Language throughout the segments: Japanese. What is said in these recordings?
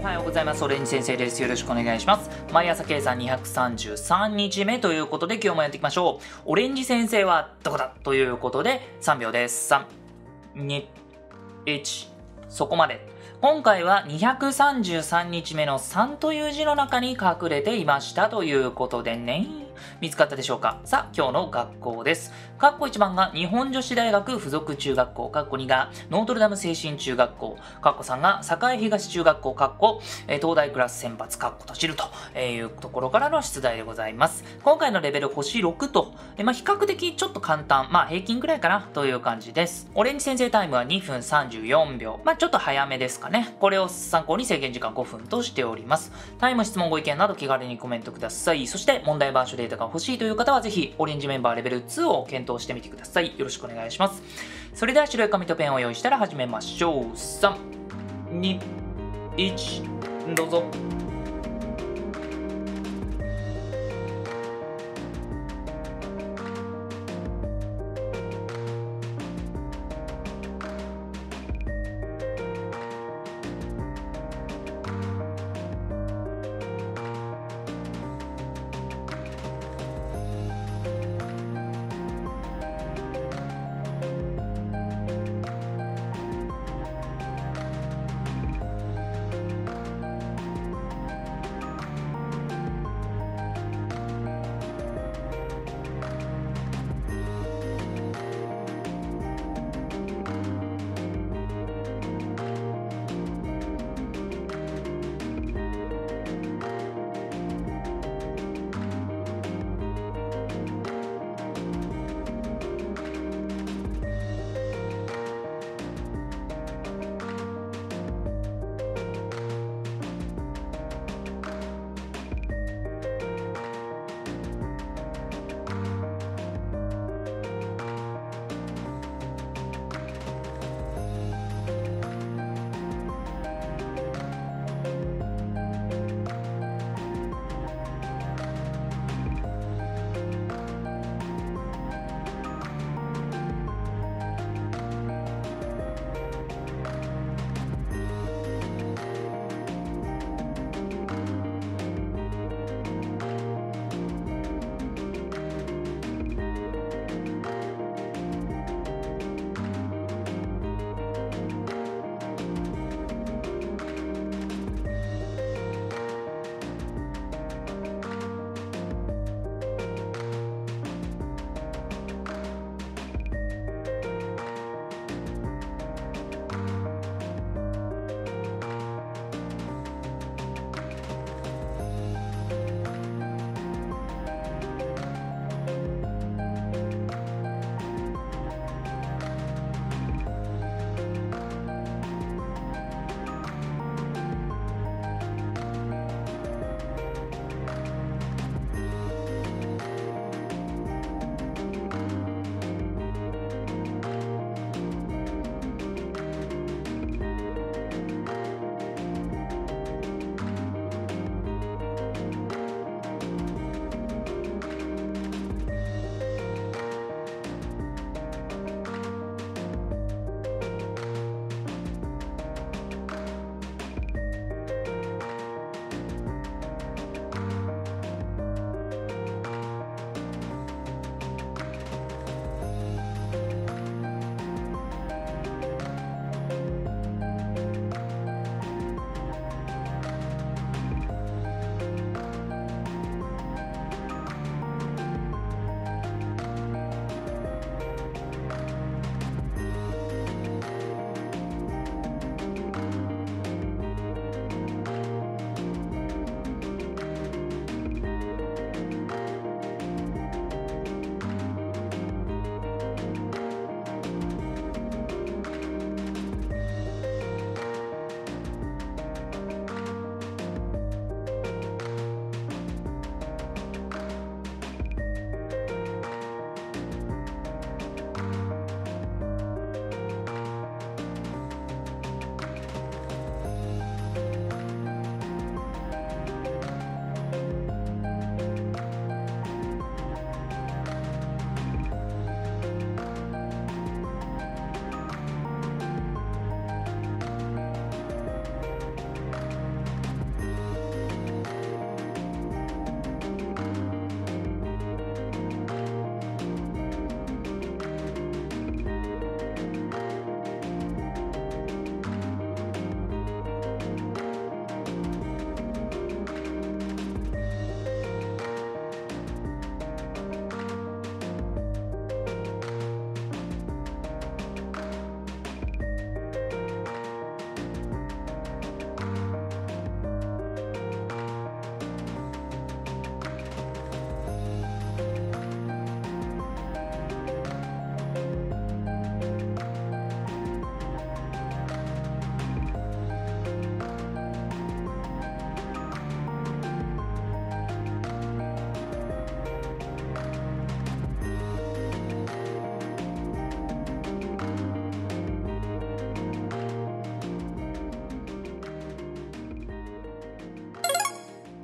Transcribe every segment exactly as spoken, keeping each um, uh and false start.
はようございます。オレンジ先生です。よろしくお願いします。毎朝計算にひゃくさんじゅうさんにちめということで今日もやっていきましょう。オレンジ先生はどこだということでさんびょうです。さん、に、いち、そこまで。今回はにひゃくさんじゅうさんにちめのさんという字の中に隠れていましたということでね。見つかったでしょうか。さあ、今日の学校です。カッコいちばんが日本女子大学附属中学校、カッコにがノートルダム精神中学校、カッコさんが栄東中学校、カッコ東大クラス選抜、カッコと知るというところからの出題でございます。今回のレベル星ろくと、まあ、比較的ちょっと簡単、まあ平均くらいかなという感じです。オレンジ先生タイムはにふんさんじゅうよんびょう、まあちょっと早めですかね。これを参考に制限時間ごふんとしております。タイム、質問、ご意見など気軽にコメントください。そして問題板書データが欲しいという方はぜひオレンジメンバーレベルにを検討してみてください。よろしくお願いします。それでは白い紙とペンを用意したら始めましょう。さん、に、いち、どうぞ。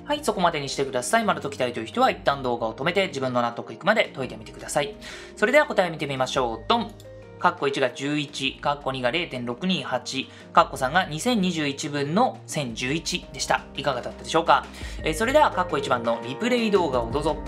はい、そこまでにしてください。まだ解きたいという人は一旦動画を止めて自分の納得いくまで解いてみてください。それでは答えを見てみましょう。ドン。カッコいちがじゅういち、カッコにが れいてんろくにはち、カッコさんがにせんにじゅういちぶんのせんじゅういちでした。いかがだったでしょうか。えー、それではカッコいちばんのリプレイ動画をどうぞ。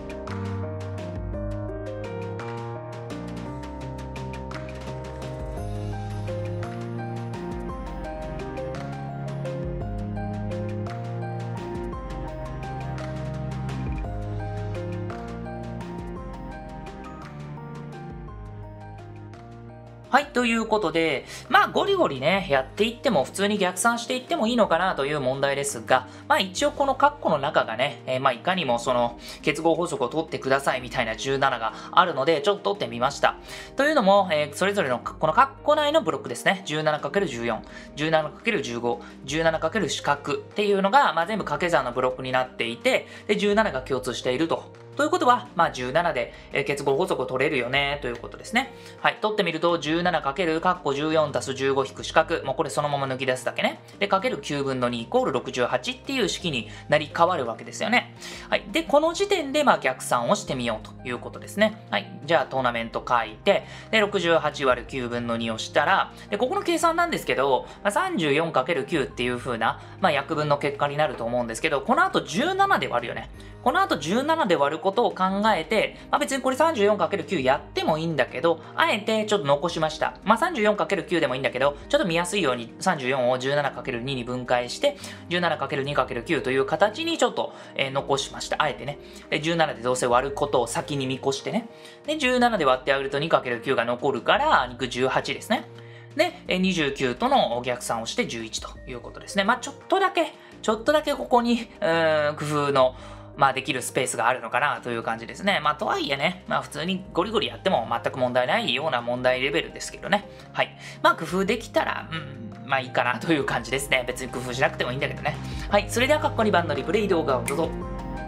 はい、ということで、まあ、ゴリゴリね、やっていっても、普通に逆算していってもいいのかなという問題ですが、まあ、一応このカッコの中がね、えー、まあ、いかにもその、結合法則を取ってくださいみたいなじゅうなながあるので、ちょっと取ってみました。というのも、えー、それぞれの、このカッコ内のブロックですね、じゅうななかけるじゅうよん、じゅうななかけるじゅうご、じゅうななかける四角っていうのが、まあ、全部掛け算のブロックになっていて、で、じゅうななが共通していると。ということは、まあ、じゅうななで結合法則を取れるよね、ということですね。はい。取ってみると、じゅうななかける、カッコじゅうよん足すじゅうご引く四角。もうこれそのまま抜き出すだけね。で、かけるきゅうぶんのにイコールろくじゅうはちっていう式になり変わるわけですよね。はい。で、この時点で、まあ、逆算をしてみようということですね。はい。じゃあ、トーナメント書いて、で、ろくじゅうはち割るきゅうぶんのにをしたら、で、ここの計算なんですけど、まあ、さんじゅうよんかけるきゅう っていう風な、まあ、約分の結果になると思うんですけど、この後じゅうななで割るよね。この後じゅうななで割ることを考えて、まあ、別にこれ さんじゅうよんかけるきゅう やってもいいんだけど、あえてちょっと残しました。まあ、さんじゅうよんかけるきゅう でもいいんだけど、ちょっと見やすいようにさんじゅうよんを じゅうななかけるに に分解して、じゅうななかけるにかけるきゅう という形にちょっと、えー、残しました。あえてね。で、じゅうななでどうせ割ることを先に見越してね。で、じゅうななで割ってあげると にかけるきゅう が残るから、にじゅうはちですね。で、にじゅうきゅうとの逆算をしてじゅういちということですね。まあ、ちょっとだけ、ちょっとだけここに、うーん、工夫の、まあできるスペースがあるのかなという感じですね。まあとはいえね、まあ普通にゴリゴリやっても全く問題ないような問題レベルですけどね。はい。まあ工夫できたら、うん、まあいいかなという感じですね。別に工夫しなくてもいいんだけどね。はい。それではカッコにばんのリプレイ動画をどうぞ。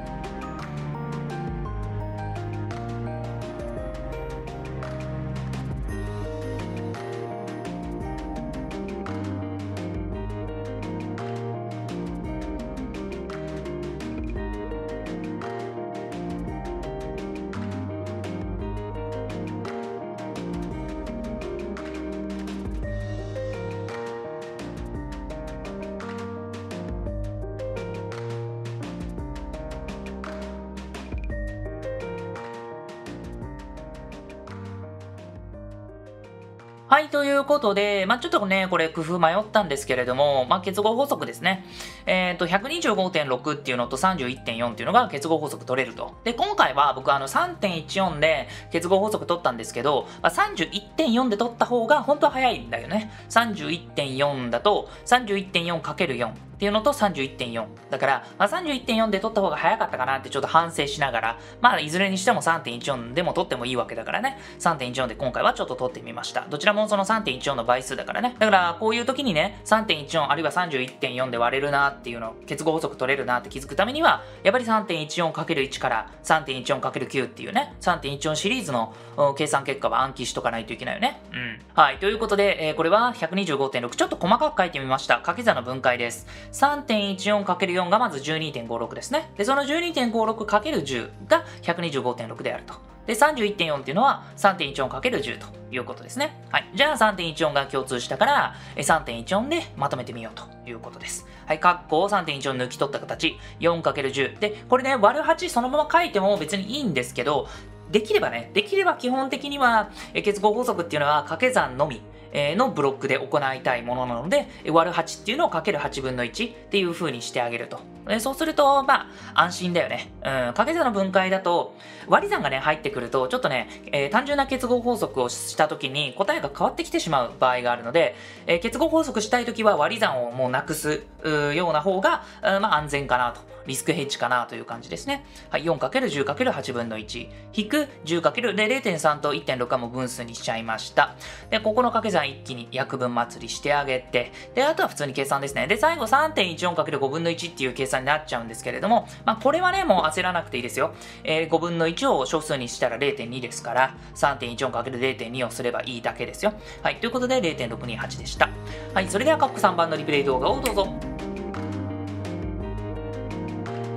はい、ということで、まあ、ちょっとね、これ工夫迷ったんですけれども、まあ、結合法則ですね。えっと、ひゃくにじゅうごてんろく っていうのと さんじゅういってんよん っていうのが結合法則取れると。で、今回は僕あの さんてんいちよん で結合法則取ったんですけど、まあ、さんじゅういってんよん で取った方が本当は早いんだよね。さんじゅういってんよん だと さんじゅういってんよんかけるよん。っていうのと さんじゅういってんよん。だから、まあ、さんじゅういってんよん で取った方が早かったかなってちょっと反省しながら、まあ、いずれにしても さんてんいちよん でも取ってもいいわけだからね。さんてんいちよん で今回はちょっと取ってみました。どちらもその さんてんいちよん の倍数だからね。だから、こういう時にね、さんてんいちよん あるいは さんじゅういってんよん で割れるなっていうの、結合法則取れるなって気づくためには、やっぱり さんてんいちよんかけるいち から さんてんいちよんかけるきゅう っていうね、さんてんいちよん シリーズの計算結果は暗記しとかないといけないよね。うん。はい。ということで、えー、これは ひゃくにじゅうごてんろく。ちょっと細かく書いてみました。掛け算の分解です。さんてんいちよんかけるよん がまず じゅうにてんごろく ですね。で、その じゅうにてんごろくかけるじゅう が ひゃくにじゅうごてんろく であると。で、さんじゅういってんよん っていうのは さんてんいちよんかけるじゅう ということですね。はい。じゃあ さんてんいちよん が共通したから、さんてんいちよん でまとめてみようということです。はい。括弧を さんてんいちよん 抜き取った形、よんかけるじゅう。で、これね、割るはちそのまま書いても別にいいんですけど、できればね、できれば基本的には、結合法則っていうのは掛け算のみのブロックで行いたいものなので、割るはちっていうのをかけるはちぶんのいちっていう風にしてあげると。そうすると、まあ、安心だよね。うん、掛け算の分解だと、割り算がね、入ってくると、ちょっとね、えー、単純な結合法則をしたときに答えが変わってきてしまう場合があるので、えー、結合法則したいときは割り算をもうなくすような方が、まあ、安全かなと。リスクヘッジかなという感じですね。はい、よんかけるじゅうかけるはちぶんのいち引く じゅうかけるゼロてんさん と いってんろく はもう分数にしちゃいました。で、ここの掛け算一気に約分祭りしてあげて、で、あとは普通に計算ですね。で、最後 さんてんいちよんかけるごぶんのいちっていう計算になっちゃうんですけれども、まあ、これはね、もう焦らなくていいですよ。えー、ごぶんのいちを小数にしたら ゼロてんに ですから、さんてんいちよんかけるゼロてんに をすればいいだけですよ。はい、ということで ゼロてんろくにはち でした。はい、それではカッコさんばんのリプレイ動画をどうぞ。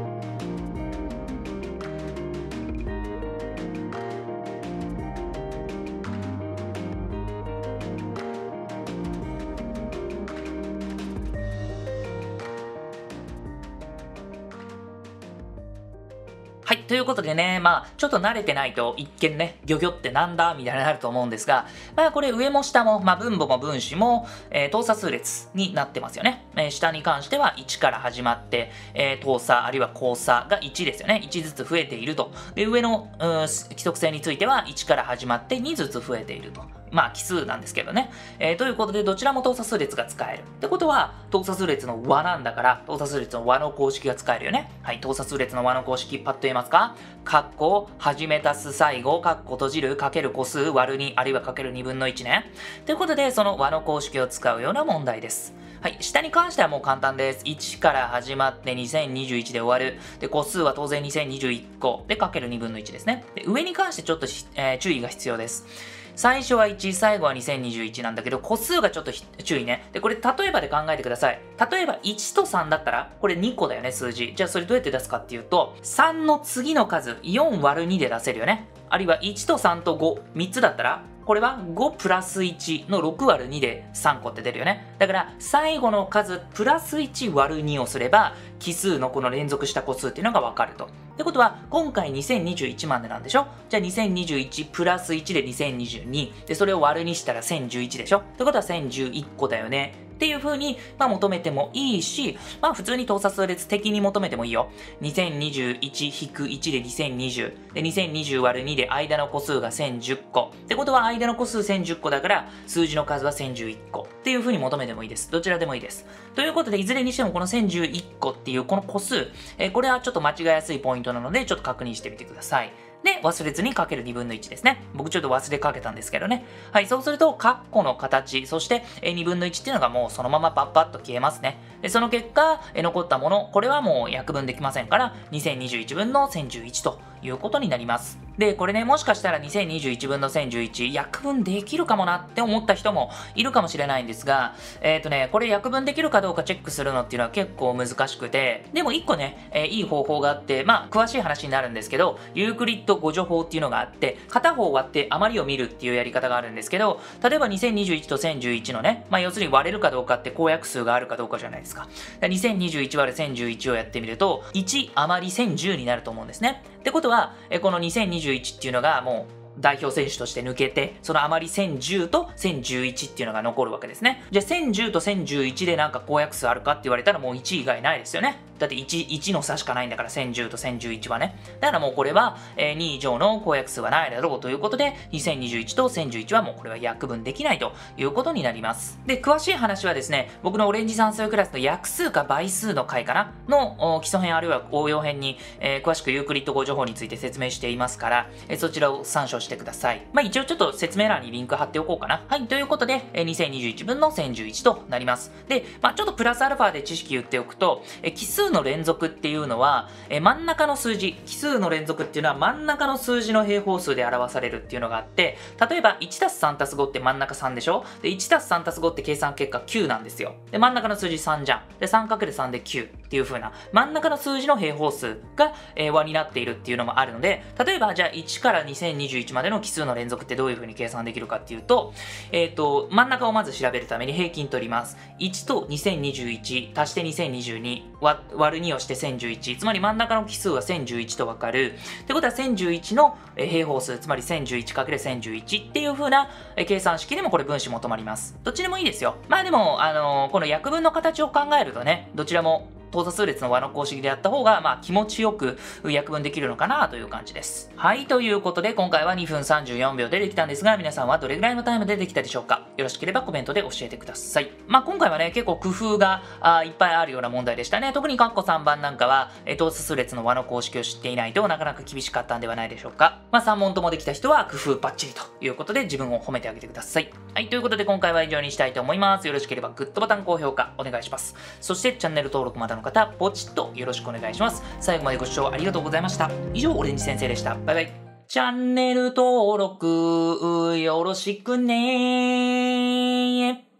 はい。ということでね、まあ、ちょっと慣れてないと一見ね、ギョギョってなんだみたいになると思うんですが、まあ、これ上も下も、まあ、分母も分子も、えー、等差数列になってますよね。えー、下に関してはいちから始まって、えー、等差あるいは交差がいちですよね。いちずつ増えていると。で、上の、うん、規則性についてはいちから始まってにずつ増えていると。まあ奇数なんですけどね。えー、ということでどちらも等差数列が使える。ってことは等差数列の和なんだから等差数列の和の公式が使えるよね。はい、等差数列の和の公式パッと言えますか？括弧、始め足す最後、括弧閉じる、かける個数、割るに、あるいはかけるにぶんのいちね。ということでその和の公式を使うような問題です。はい、下に関してはもう簡単です。いちから始まってにせんにじゅういちで終わる。で、個数は当然にせんにじゅういち個でかけるにぶんのいちですね。で、上に関してちょっと、えー、注意が必要です。最初はいち、最後はにせんにじゅういちなんだけど、個数がちょっと注意ね。で、これ例えばで考えてください。例えばいちとさんだったら、これにこだよね、数字。じゃあそれどうやって出すかっていうと、さんの次の数、よん割るにで出せるよね。あるいはいちとさんとご、みっつだったら、これはごプラスいちのろく割るにでさんこって出るよね。だから最後の数プラスいち割るにをすれば奇数のこの連続した個数っていうのがわかると。ってことは今回にせんにじゅういちまでなんでしょ？じゃあにせんにじゅういちプラスいちでにせんにじゅうにでそれを割るにしたらせんじゅういちでしょ？ってことはせんじゅういち個だよね。っていう風に、まあ、求めてもいいし、まあ普通に等差数列的に求めてもいいよ。にせんにじゅういち引くいちでにせんにじゅう。で、にせんにじゅう割るにで間の個数がせんじゅっこ。ってことは間の個数せんじゅっこだから数字の数はせんじゅういち個。っていう風に求めてもいいです。どちらでもいいです。ということで、いずれにしてもこのせんじゅういち個っていうこの個数、えー、これはちょっと間違いやすいポイントなので、ちょっと確認してみてください。で、忘れずにかけるにぶんのいちですね。僕ちょっと忘れかけたんですけどね。はい、そうすると、カッコの形、そしてにぶんのいちっていうのがもうそのままパッパッと消えますね。で、その結果、残ったもの、これはもう約分できませんから、にせんにじゅういちぶんのせんじゅういちということになります。で、これね、もしかしたらにせんにじゅういちぶんのせんじゅういち、約分できるかもなって思った人もいるかもしれないんですが、えっとね、これ約分できるかどうかチェックするのっていうのは結構難しくて、でもいっこね、えー、いい方法があって、まあ、詳しい話になるんですけど、ユークリッド互助法っていうのがあって、片方割って余りを見るっていうやり方があるんですけど、例えばにせんにじゅういちとせんじゅういちのね、まあ、要するに割れるかどうかって公約数があるかどうかじゃないですか。にせんにじゅういち割るせんじゅういちをやってみると、いち余りせんじゅうになると思うんですね。ってことは、このにせんにじゅういちっていうのがもう、代表選手として抜けて、その余りせんじゅうとせんじゅういちっていうのが残るわけですね。じゃあせんじゅうとせんじゅういちでなんか公約数あるかって言われたらもういち以外ないですよね。だっていち、いちの差しかないんだからせんじゅうとせんじゅういちはね。だからもうこれはに以上の公約数はないだろうということで、にせんにじゅういちとせんじゅういちはもうこれは約分できないということになります。で、詳しい話はですね、僕のオレンジ算数クラスの約数か倍数の回かなの基礎編あるいは応用編に、えー、詳しくユークリッド互助法について説明していますから、えー、そちらを参照してください。まあ一応ちょっと説明欄にリンク貼っておこうかな。はい、ということで、えー、にせんにじゅういちぶんのせんじゅういちとなります。で、まあちょっとプラスアルファで知識言っておくと、えー、奇数の連続っていうのは、えー、真ん中の数字、奇数の連続っていうのは真ん中の数字の平方数で表されるっていうのがあって、例えば いちたすさんたすごって真ん中さんでしょ？で、いちたすさんたすごって計算結果きゅうなんですよ。で、真ん中の数字さんじゃん。で、さんかけるさんできゅうっていう風な、真ん中の数字の平方数が、えー、和になっているっていうのもあるので、例えばじゃあいちからにせんにじゅういちまでの奇数の連続ってどういう風に計算できるかっていうと、えっと、真ん中をまず調べるために平均取ります。いちとにせんにじゅういち足してにせんにじゅうに割るにをしてせんじゅういち、つまり真ん中の奇数はせんじゅういちとわかる。ってことはせんじゅういちの平方数、つまり せんじゅういちかけるせんじゅういち っていう風な計算式でもこれ分子求まります。どっちでもいいですよ。まあでも、あのー、この約分の形を考えるとね、どちらも等差数列の和の公式でやった方が、まあ、気持ちよく約分できるのかなという感じです。はい、ということで今回はにふんさんじゅうよんびょうでできたんですが、皆さんはどれぐらいのタイムでできたでしょうか？よろしければコメントで教えてください。まあ、今回はね、結構工夫があいっぱいあるような問題でしたね。特に括弧さんばんなんかは、え等差数列の和の公式を知っていないとなかなか厳しかったんではないでしょうか。まあ、さん問ともできた人は工夫バッチリということで自分を褒めてあげてください。はい、ということで今回は以上にしたいと思います。よろしければグッドボタン、高評価お願いします。そしてチャンネル登録まだの方、ポチッとよろしくお願いします。最後までご視聴ありがとうございました。以上、オレンジ先生でした。バイバイ。チャンネル登録よろしくねー。